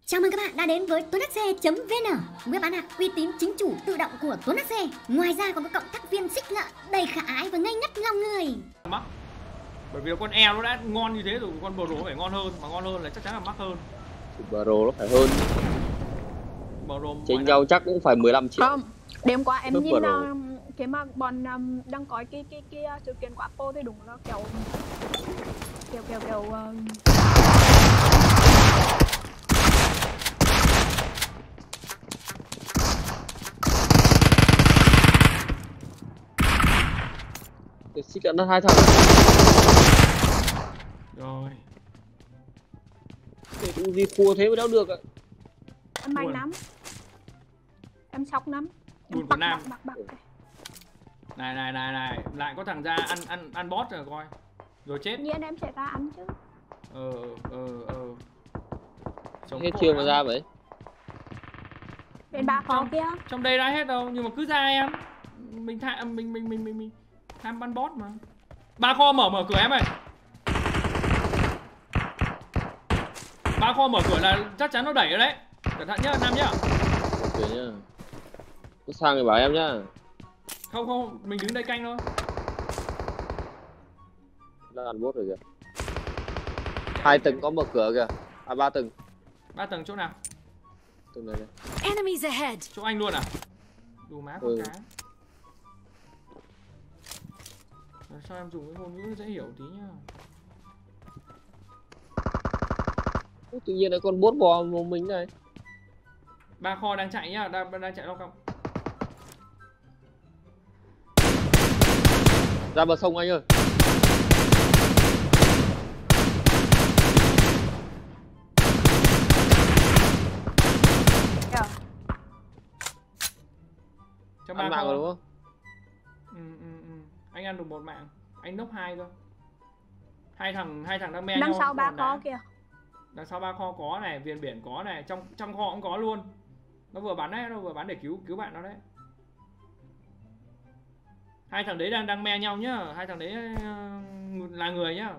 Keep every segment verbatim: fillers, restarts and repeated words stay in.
Chào mừng các bạn đã đến với tuấn hát xe chấm vn, web bán hàng uy tín chính chủ tự động của Tuấn hát xe. Ngoài ra còn có cộng tác viên xích ngợ đầy khả ái và ngây ngất lòng người. Mắc. Bởi vì con eo nó đã ngon như thế rồi, con bờ rồ phải ngon hơn, mà ngon hơn là chắc chắn là mắc hơn. Bờ rồ nó phải hơn. Bờ rồ Chênh nhau chắc cũng phải mười lăm triệu. Không, đêm qua em Nước nhìn bờ uh, cái mà bọn um, đang có cái cái cái uh, sự kiện của Apple thì đúng là kiểu kiểu kiểu kiểu uh... Cái xích đã hai thằng rồi. Để cũng gì khua thế mới đéo được ạ. Em mạnh lắm, em sốc lắm. Buồn của Nam. Bạc, bạc, bạc. Này này này này, lại có thằng ra ăn ăn ăn boss rồi coi. Rồi chết. Nhiên em sẽ ra ăn chứ. Ờ ờ ờ. Chống Hết chưa mà ra vậy? Bên ba kho kia. Trong đây đã hết đâu, nhưng mà cứ ra em. Mình tha mình mình mình mình mình tham ăn boss mà. Ba kho mở mở cửa em ơi. Ba kho mở cửa là chắc chắn nó đẩy ở đấy. Cẩn thận nhá, Nam nhá. Ok nhá. Có sang thì bảo em nhá. Không không, mình đứng đây canh thôi. Đang ăn bốt rồi kìa. Hai tầng có mở cửa kìa. À ba tầng. Ba tầng chỗ nào? Tầng này này. Enemies ahead. Chỗ anh luôn à? Đủ má con Ừ. cá. Rồi sao em dùng cái ngôn ngữ dễ hiểu tí nhá. Tự nhiên lại con bốt bò một mình này. Ba kho đang chạy nhá, đang đang chạy đâu không? Ra bờ sông anh ơi. Dạ. Trong Ăn ba mạng kho. rồi đúng không? Ừ, ừ, ừ. Anh ăn được một mạng, anh nốc hai cơ. Hai thằng hai thằng đang me Đằng nhau. sau ba còn kho đá. kìa. Đằng sau ba kho có này, viền biển có này, trong trong kho cũng có luôn. Nó vừa bắn đấy, nó vừa bắn để cứu cứu bạn nó đấy. Hai thằng đấy đang đang me nhau nhá, hai thằng đấy uh, là người nhá.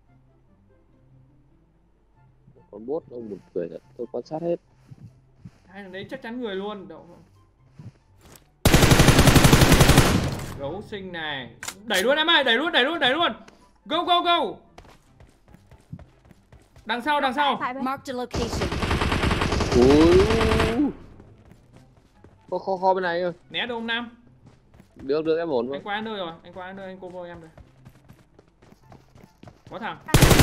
Con bốt ông buồn cười thật, tôi quan sát hết. Hai thằng đấy chắc chắn người luôn. Đậu. Gấu sinh này, đẩy luôn em ơi, đẩy luôn, đẩy luôn, đẩy luôn. Go go go. Đằng sau, đằng sau. Mark the location. Ui. Có kho kho bên này ơi. Né được không Nam? Được được em ổn mà. Anh qua nơi rồi, anh qua nơi anh cover em rồi. Có thằng.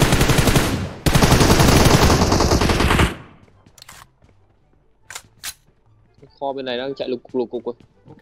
Kho bên này đang chạy lục cục lục cục rồi. Ok.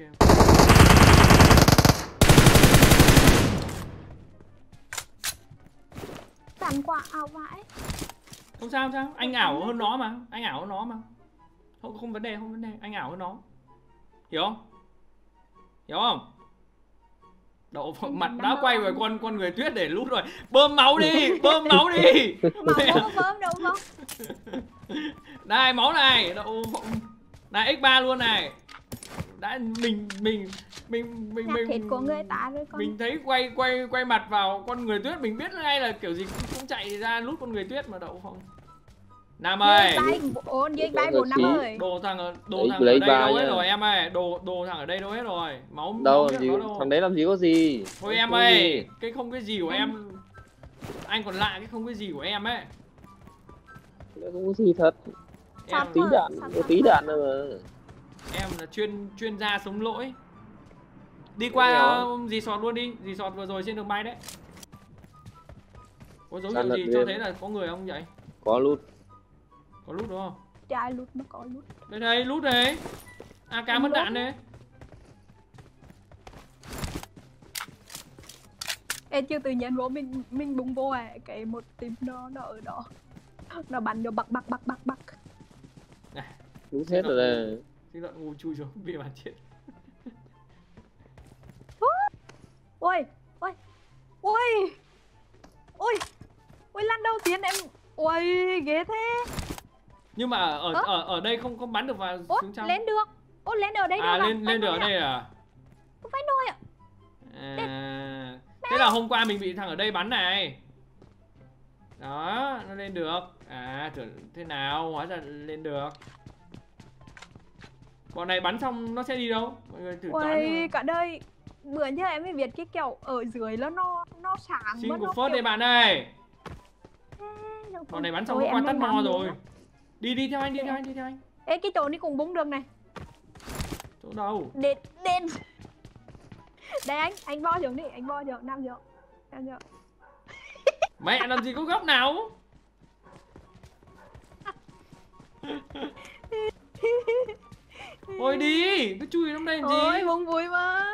Cắn quả ảo vãi. Không sao không sao, anh ảo hơn nó mà, anh ảo hơn nó mà. Không không vấn đề, không vấn đề, anh ảo hơn nó. Hiểu không? Hiểu không? Đậu phộng mặt đã quay về con con người tuyết để lút rồi. Bơm máu đi, bơm máu đi. Máu không bơm đâu không? Đây máu này, đậu phộng. Này ích ba luôn này. Đã mình mình mình mình Nhạc thịt mình của người ta rồi con. mình thấy quay quay quay mặt vào con người tuyết, mình biết ngay là kiểu gì cũng, cũng chạy ra lút con người tuyết mà đậu phộng. Nam ơi. Ôn dưới bay bốn năm ơi. Đồ thằng ở đồ Đấy, thằng ở lấy đây ba đâu hết nhá. rồi em ơi, đồ đồ thằng ở đây đâu hết rồi. Máu Đâu máu làm gì, đâu. thằng đấy làm gì có gì. Thôi em ơi, cái không cái gì của em. Anh còn lạ cái không cái gì của em ấy. Nó không có gì thật. Em Tí đạn, có tí đạn nữa mà. em là chuyên chuyên gia sống lỗi. Đi qua dì sọt luôn đi, dì sọt vừa rồi trên đường bay đấy. Có dấu hiệu gì cho thấy là có người không vậy? Có lút. Có lút đúng không? Trai lút nó có lút. Đây đây, lút đấy. a ca mất đạn đấy. Em chưa tự nhiên vô mình mình bùng vô à, cái một tim nó nó ở đó. Nó bắn nó bặc bặc bặc bặc bặc. Này, Lút hết rồi đây. cái đoạn ngu chui xuống bị bàn chết. Ôi, ôi. Ôi. Ôi. Ôi lần đầu tiên em. Ôi, ghê thế. Nhưng mà ở ở ở, ở đây không không bắn được vào Ủa, xuống trong. lên được. Ô, lên ở đây được À à? lên lên được ở đây à? Không phải nồi ạ. À, thế là hôm qua mình bị thằng ở đây bắn này. Đó, nó lên được. À, tưởng thế nào, hóa ra lên được. Bọn này bắn xong nó sẽ đi đâu? Mọi người thử toán Ôi, rồi. cả đời bữa giờ em mới biết cái kiểu ở dưới nó nó nó sáng Xin và của nó Phớt kiểu... đây bạn ơi. Ê, Bọn này bắn xong ôi, nó qua em tắt lên mo đám rồi. nữa. Đi đi theo anh, đi theo anh, đi theo anh. Ê, cái chỗ này cũng bung được này. Chỗ đâu? Đến, đến. Đây anh, anh bo xuống đi, anh bo xuống, nằm xuống. Nằm xuống. Mẹ làm gì có góc nào? Thôi đi, cứ chui trong đây làm gì? Ôi, bung vui mà.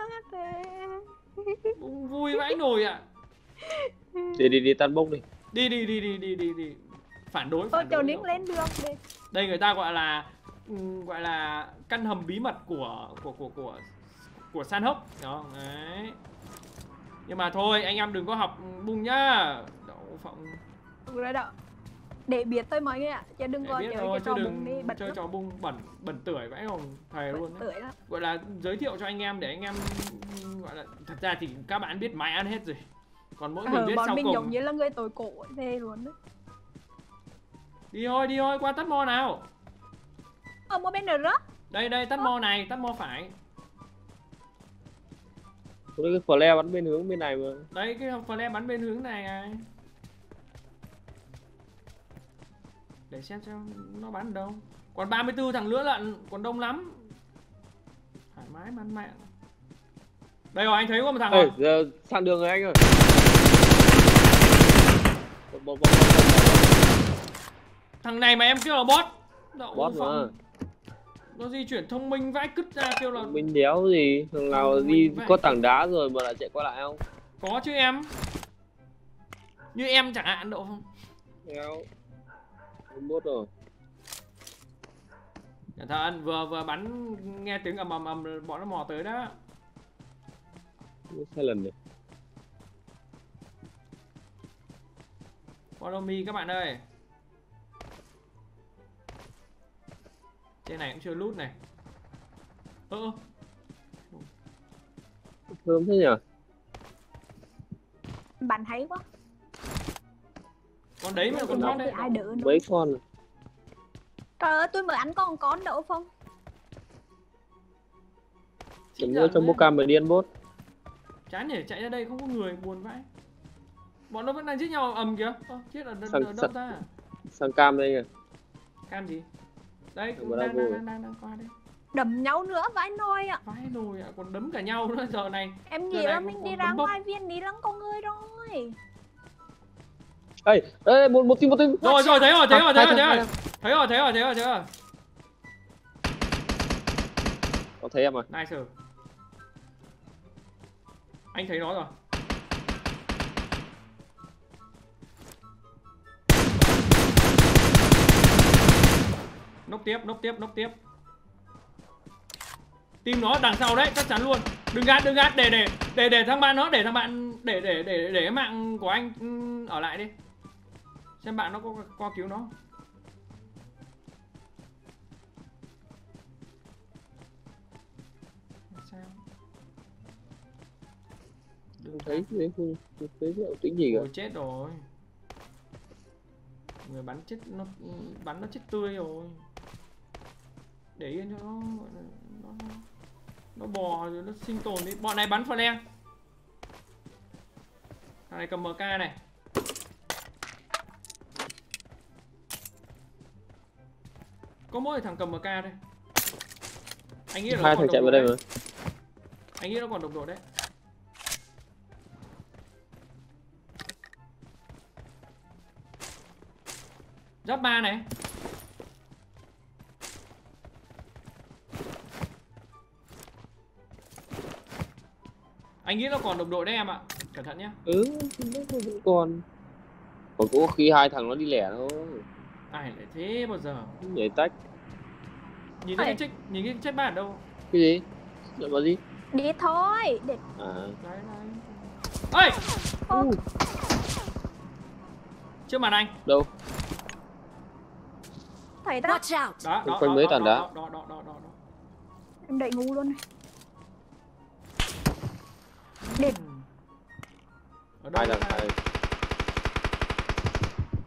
Bung vui vãi nồi ạ. Đi đi đi tan bốc đi. Đi đi đi đi đi đi đi. Phản đối, Ôi, phản chỗ đối. nính lên đường đi. Đây người ta gọi là ừ, gọi là căn hầm bí mật của của của của của San Hốc đó, đấy. Nhưng mà thôi anh em đừng có học bung nhá. Đậu phộng. Rồi đó. Để biết tôi mọi người ạ, chứ đừng Để có biết chơi thôi cái chứ trò đừng bung đi bật chơi nước. trò bung bẩn bẩn tưởi vãi hồng thầy luôn đấy. Tưởi lắm. Gọi là giới thiệu cho anh em để anh em gọi là thật ra thì các bạn biết máy ăn hết rồi. Còn mỗi mình Ờ, biết bọn sau mình cùng. giống như là người tối cổ ấy, thế luôn đấy. Đi thôi, đi thôi, qua tắt mo nào. Ở một bên nữa rớt. Đây đây, tắt mo này, tắt mo phải. Cái flare bắn bên hướng bên này mà. Đấy, cái flare bắn bên hướng này này. Để xem xem nó bắn ở đâu. Còn ba mươi tư thằng nữa lận, còn đông lắm. Thoải mái bắn mẹ. Đây rồi, anh thấy có một thằng Ê, rồi. giờ sang đường rồi anh ơi. Bot, bot, bot, bot. Thằng này mà em kêu là bot. Đậu Bot phộng. mà. Nó di chuyển thông minh vãi cứt ra kêu là Mình đéo gì, thằng nào Thông đi minh vậy. có tảng đá rồi mà lại chạy qua lại không? có chứ em. Như em chẳng hạn Đậu không? Đéo. Bot rồi. Cẩn thận, vừa vừa bắn nghe tiếng ầm ầm ầm bọn nó mò tới đó. Sai lần này. Follow me các bạn ơi. Trên này cũng chưa loot này. Ơ ơ. Thơm thế nhỉ? Bạn hay quá. Con đấy mà con Nó con Thì đấy. ai đỡ nữa. Mấy con. Trời ơi, tôi mới ăn con con đậu không? Chấm nữa trong cam mà điên bot. Chán nhỉ, chạy ra đây không có người, buồn vãi. Bọn nó vẫn đang giết nhau ầm kìa. Ơ, chết ở, Sang- ở đâu sang- ta? Sang cam đây kìa. Cam gì? Đây, Ở cũng Bravo đang, đang, rồi. đang, đang, đang qua đây. Đấm nhau nữa vãi nồi ạ. Vãi nồi ạ, còn đấm cả nhau nữa giờ này. Em Giờ nghĩ này là còn- mình còn đi bấm ra bốc. ngoài viên đi lắm con người rồi. Ê, ê, một một team một team. Rồi rồi, thấy rồi, thấy rồi, thấy rồi, Hai thấy thằng, rồi. Thấy rồi, thấy rồi, thấy rồi, thấy rồi. Có thấy em à? Nice. Anh thấy nó rồi. Nốc tiếp, nốc tiếp, nốc tiếp. Team nó đằng sau đấy, chắc chắn luôn. Đừng gạt, đừng gạt, để để để để thằng bạn nó, để thằng bạn để để để để cái mạng của anh ừ, ở lại đi. Xem bạn nó có qua cứu nó. Sao? Không thấy cái đấy, không không thấy cái tính gì cả. Ôi chết rồi. Người bắn chết nó bắn nó chết tươi rồi. Để yên cho nó nó nó bò rồi nó sinh tồn đi. Bọn này bắn flare. Thằng này cầm em ca này. Có mỗi thằng cầm em ca đây. Anh nghĩ là nó Hai còn thằng chạy đồng vào đội đây đấy. mà. Anh nghĩ nó còn đồng đội đấy. Giáp ba này. Anh nghĩ nó còn đồng đội đấy em ạ. Cẩn thận nhé. Ừ, nó vẫn còn. Còn có khi hai thằng nó đi lẻ thôi. Ai lại thế bao giờ. Nhảy tách. Nhìn thấy Ây. cái chết, nhìn cái chết bạn đâu. Cái gì? Lại vào gì? Đi thôi. Để... À. Đấy đấy. Ơi, Ô, Uh, trước mặt anh. đâu? thấy đó. Watch out! Đó, đó, Quanh đó, mấy đó, tàn đó, đá. đó, đó, đó, đó, đó. Em đẩy ngu luôn này. Đẹp. Ở đâu Hai thằng ra? hai.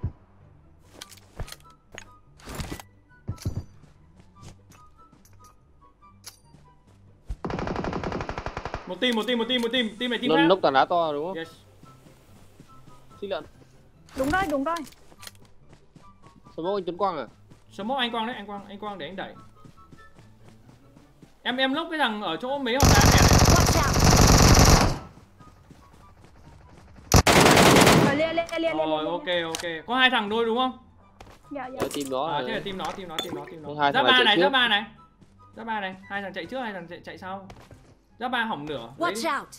Một team, một team, một team, một team, team này team Nó khác. nốc tảng đá to đúng không? Yes. Xích lợn. Đúng rồi, đúng rồi. Smoke anh Tuấn Quang à? Smoke anh Quang đấy, anh Quang, anh Quang để anh đẩy. Em em lốc cái thằng ở chỗ mấy hòn đá này. Watch out. Rồi, lia, lia, lia, lia, Rồi, lia, ok lia. ok. Có hai thằng thôi đúng không? Dạ, dạ. Ở team đó À, là thế là team nó, team nó, team nó, team nó. Hai Giáp thằng này ba chạy này, trước. giáp ba này. Giáp ba này, hai thằng chạy trước, hai thằng chạy chạy sau. Giáp ba hỏng nửa. Đấy. Watch out.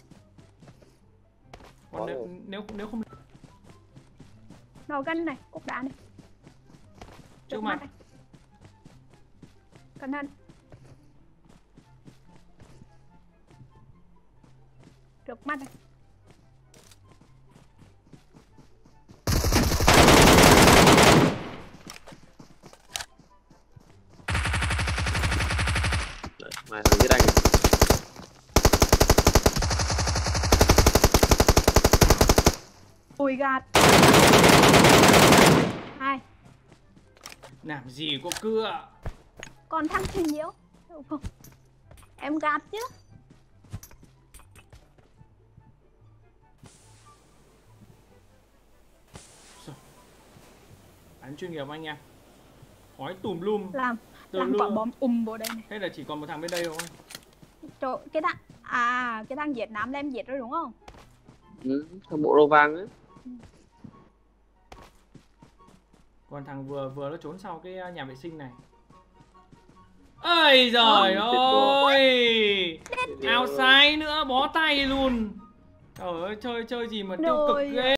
Còn nếu nếu nếu không Đầu gân này, cục đá này. trước Trước mặt. mắt này. Cẩn thận. Trước mắt này. Mày thằng giết anh. Ui gạt. Hai. Làm gì có cưa. Còn thằng thì nhiễu. Đúng không? Em gạt chứ. Bắn chuyên nghiệp anh em. Khói tùm lum. Làm. Từ Làm lưa. quả bom um vào đây này. Thế là chỉ còn một thằng bên đây thôi. Chỗ, cái thằng. À, cái thằng Việt Nam là em giết rồi đúng không? Ừ, thằng bộ rô vàng ấy. Còn thằng vừa vừa nó trốn sau cái nhà vệ sinh này. Ơi giời Ôi, ơi. Áo sai nữa, bó tay luôn. Trời ơi, chơi chơi gì mà tiêu cực Rồi. ghê.